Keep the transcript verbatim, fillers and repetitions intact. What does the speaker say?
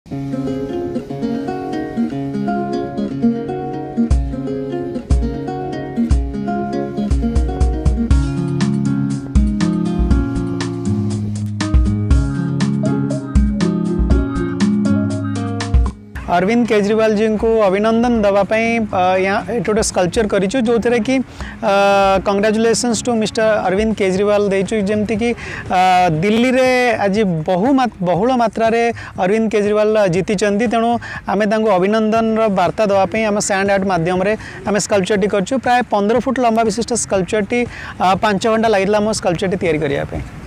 अरविंद केजरीवाल जी को अभिनंदन दवापाई यहाँ गोटे स्कल्पचर करूँ जो थे कि congratulations to mister Arvind Kejriwal देचु जमती कि दिल्ली रे आज बहु बहुल मात्रा रे अरविंद केजरीवाल जीति तेणु आम अभिनंदन वार्ता दवापाई आम सैंड आर्ट मध्यम आम स्कल्पचर टी कर प्राय पंद्रह फुट लंबा विशिष्ट स्कल्पचर टी पांच घंटा लगे स्कल्पचर टी तैयारी करने।